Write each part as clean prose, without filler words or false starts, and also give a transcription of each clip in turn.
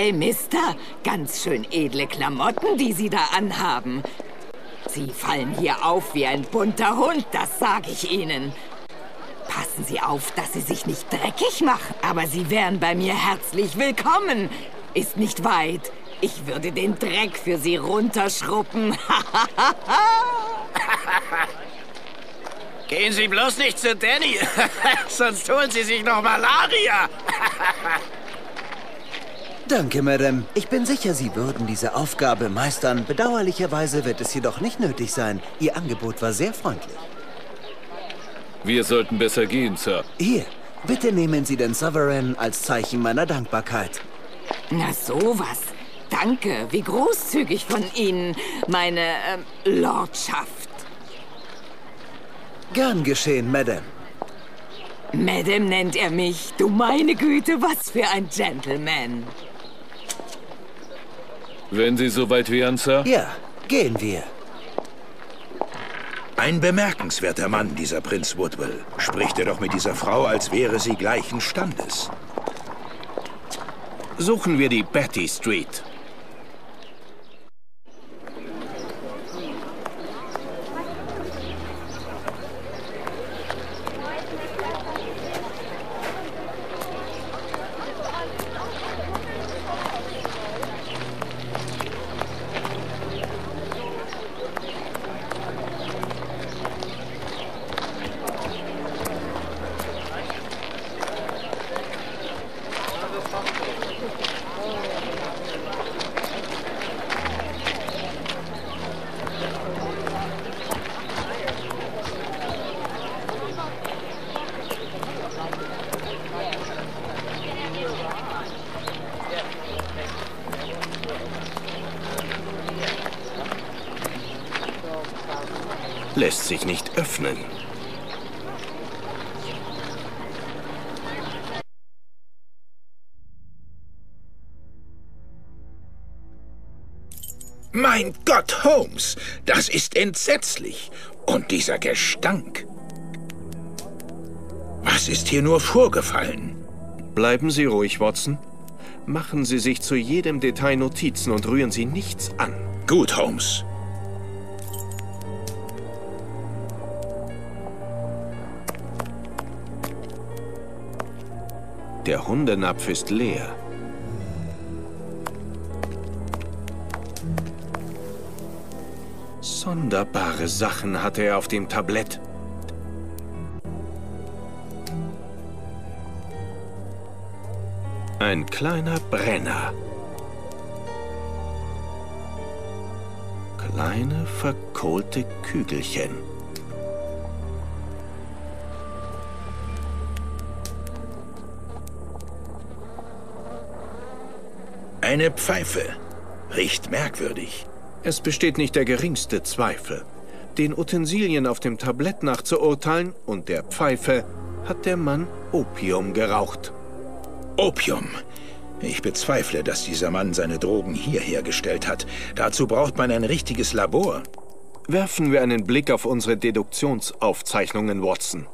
Hey, Mister, ganz schön edle Klamotten, die Sie da anhaben. Sie fallen hier auf wie ein bunter Hund, das sage ich Ihnen. Passen Sie auf, dass Sie sich nicht dreckig machen. Aber Sie wären bei mir herzlich willkommen. Ist nicht weit. Ich würde den Dreck für Sie runterschruppen. Gehen Sie bloß nicht zu Danny, sonst holen Sie sich noch Malaria. Danke, Madame. Ich bin sicher, Sie würden diese Aufgabe meistern. Bedauerlicherweise wird es jedoch nicht nötig sein. Ihr Angebot war sehr freundlich. Wir sollten besser gehen, Sir. Hier, bitte nehmen Sie den Sovereign als Zeichen meiner Dankbarkeit. Na sowas. Danke, wie großzügig von Ihnen, meine Lordschaft. Gern geschehen, Madame. Madame nennt er mich. Du meine Güte, was für ein Gentleman. Wenn Sie soweit wären, Sir? Ja, gehen wir. Ein bemerkenswerter Mann, dieser Prinz Woodville. Spricht er doch mit dieser Frau, als wäre sie gleichen Standes. Suchen wir die Betty Street. Lässt sich nicht öffnen. Mein Gott, Holmes, das ist entsetzlich. Und dieser Gestank. Was ist hier nur vorgefallen? Bleiben Sie ruhig, Watson. Machen Sie sich zu jedem Detail Notizen und rühren Sie nichts an. Gut, Holmes. Der Hundenapf ist leer. Sonderbare Sachen hatte er auf dem Tablett. Ein kleiner Brenner. Kleine, verkohlte Kügelchen. Eine Pfeife. Riecht merkwürdig. Es besteht nicht der geringste Zweifel. Den Utensilien auf dem Tablett nach zu urteilen und der Pfeife hat der Mann Opium geraucht. Opium. Ich bezweifle, dass dieser Mann seine Drogen hier hergestellt hat. Dazu braucht man ein richtiges Labor. Werfen wir einen Blick auf unsere Deduktionsaufzeichnungen, Watson.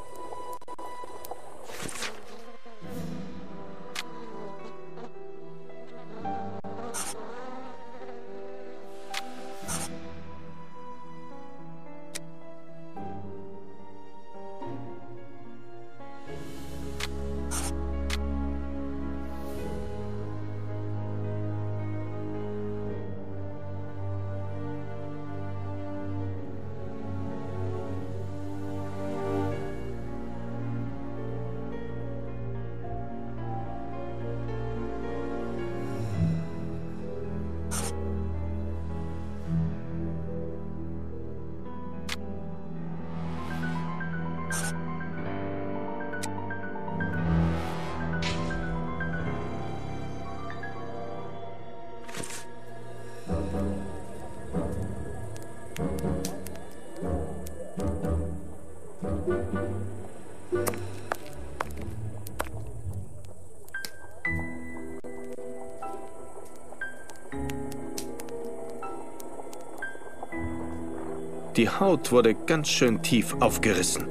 Die Haut wurde ganz schön tief aufgerissen.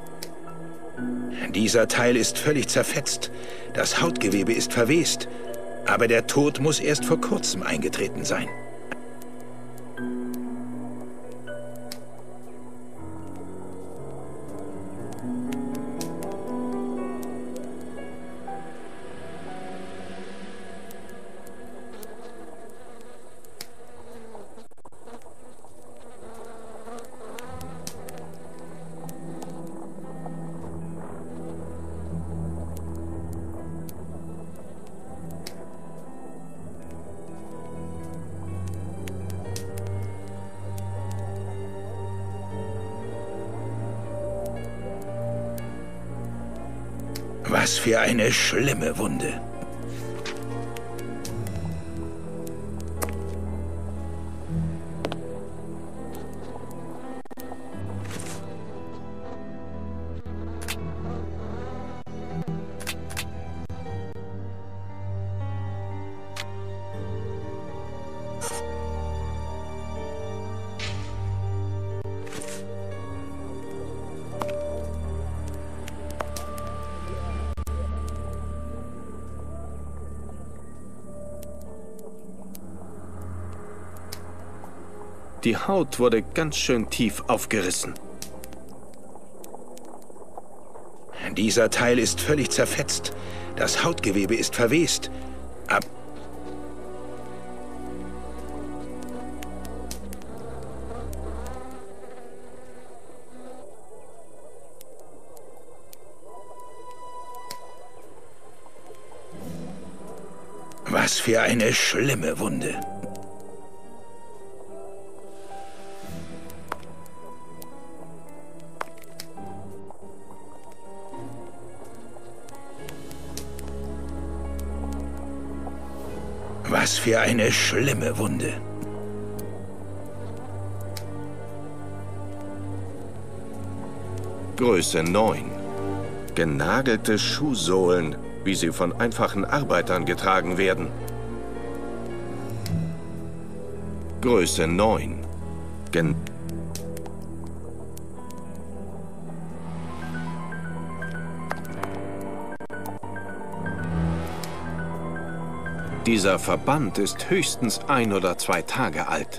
Dieser Teil ist völlig zerfetzt. Das Hautgewebe ist verwest. Aber der Tod muss erst vor kurzem eingetreten sein. Was für eine schlimme Wunde. Die Haut wurde ganz schön tief aufgerissen. Dieser Teil ist völlig zerfetzt. Das Hautgewebe ist verwest. Was für eine schlimme Wunde. Was für eine schlimme Wunde. Größe 9. Genagelte Schuhsohlen, wie sie von einfachen Arbeitern getragen werden. Größe 9. Dieser Verband ist höchstens 1 oder 2 Tage alt.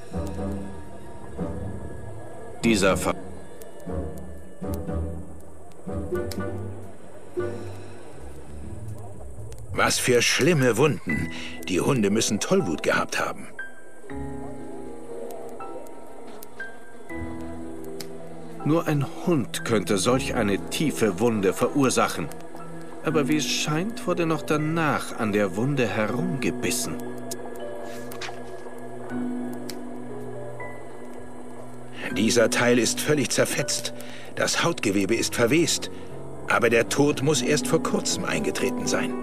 Was für schlimme Wunden. Die Hunde müssen Tollwut gehabt haben. Nur ein Hund könnte solch eine tiefe Wunde verursachen. Aber wie es scheint, wurde noch danach an der Wunde herumgebissen. Dieser Teil ist völlig zerfetzt. Das Hautgewebe ist verwest. Aber der Tod muss erst vor kurzem eingetreten sein.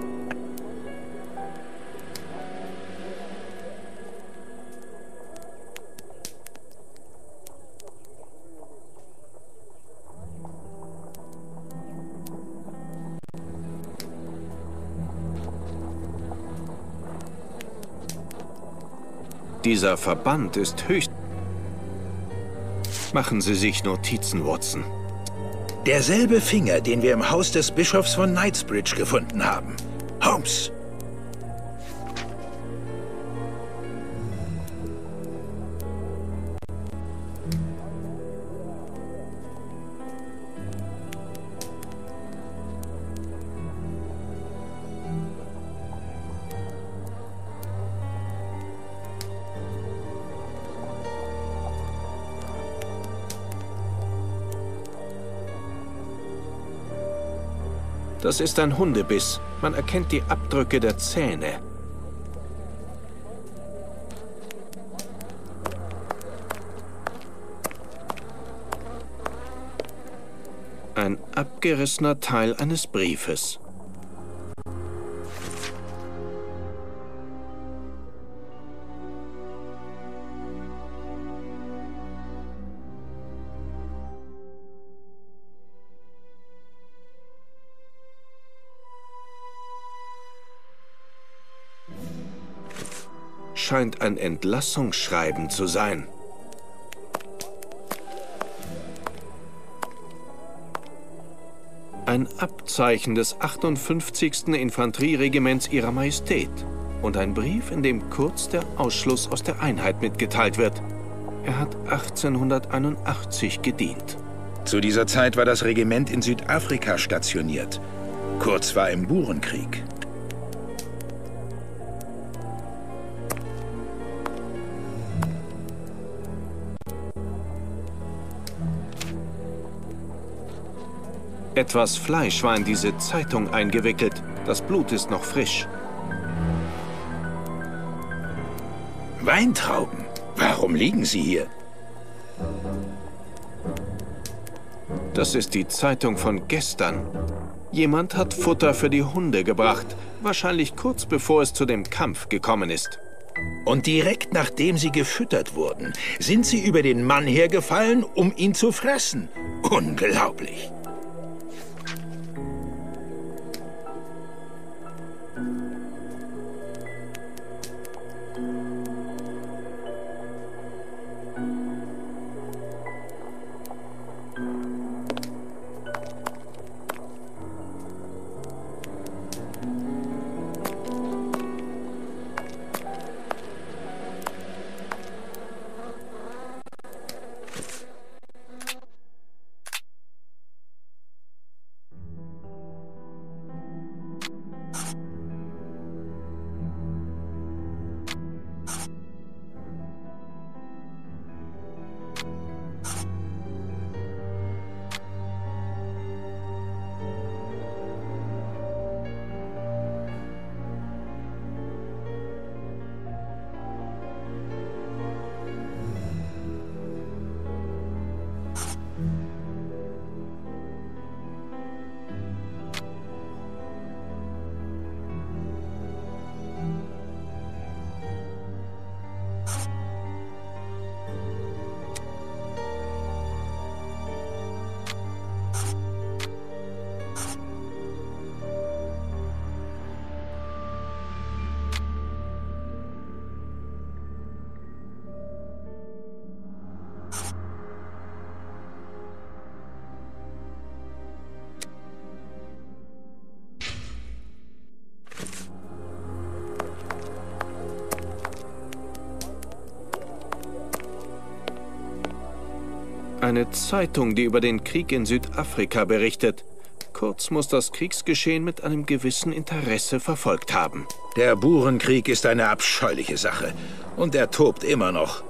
Dieser Verband ist höchst... Machen Sie sich Notizen, Watson. Derselbe Finger, den wir im Haus des Bischofs von Knightsbridge gefunden haben. Holmes! Das ist ein Hundebiss. Man erkennt die Abdrücke der Zähne. Ein abgerissener Teil eines Briefes. Scheint ein Entlassungsschreiben zu sein. Ein Abzeichen des 58. Infanterieregiments Ihrer Majestät und ein Brief, in dem kurz der Ausschluss aus der Einheit mitgeteilt wird. Er hat 1881 gedient. Zu dieser Zeit war das Regiment in Südafrika stationiert. Kurz war im Burenkrieg. Etwas Fleisch war in diese Zeitung eingewickelt. Das Blut ist noch frisch. Weintrauben? Warum liegen sie hier? Das ist die Zeitung von gestern. Jemand hat Futter für die Hunde gebracht, wahrscheinlich kurz bevor es zu dem Kampf gekommen ist. Und direkt nachdem sie gefüttert wurden, sind sie über den Mann hergefallen, um ihn zu fressen. Unglaublich. Eine Zeitung, die über den Krieg in Südafrika berichtet. Kurz muss das Kriegsgeschehen mit einem gewissen Interesse verfolgt haben. Der Burenkrieg ist eine abscheuliche Sache. Und er tobt immer noch.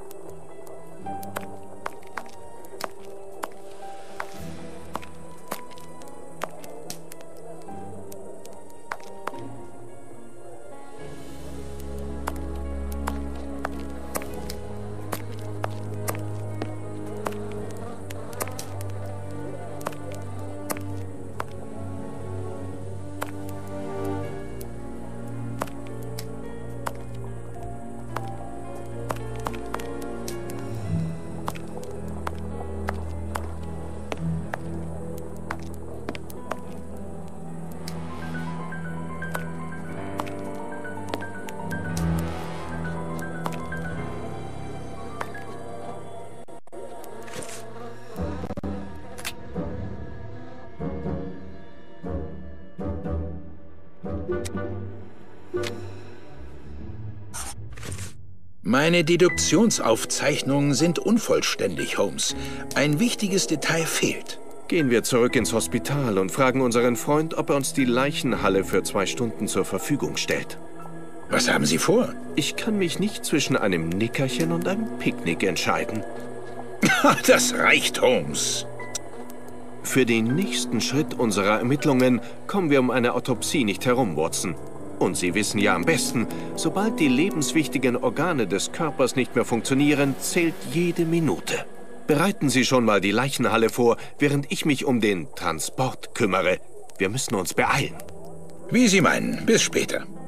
Meine Deduktionsaufzeichnungen sind unvollständig, Holmes. Ein wichtiges Detail fehlt. Gehen wir zurück ins Hospital und fragen unseren Freund, ob er uns die Leichenhalle für 2 Stunden zur Verfügung stellt. Was haben Sie vor? Ich kann mich nicht zwischen einem Nickerchen und einem Picknick entscheiden. Das reicht, Holmes. Für den nächsten Schritt unserer Ermittlungen kommen wir um eine Autopsie nicht herum, Watson. Und Sie wissen ja am besten, sobald die lebenswichtigen Organe des Körpers nicht mehr funktionieren, zählt jede Minute. Bereiten Sie schon mal die Leichenhalle vor, während ich mich um den Transport kümmere. Wir müssen uns beeilen. Wie Sie meinen. Bis später.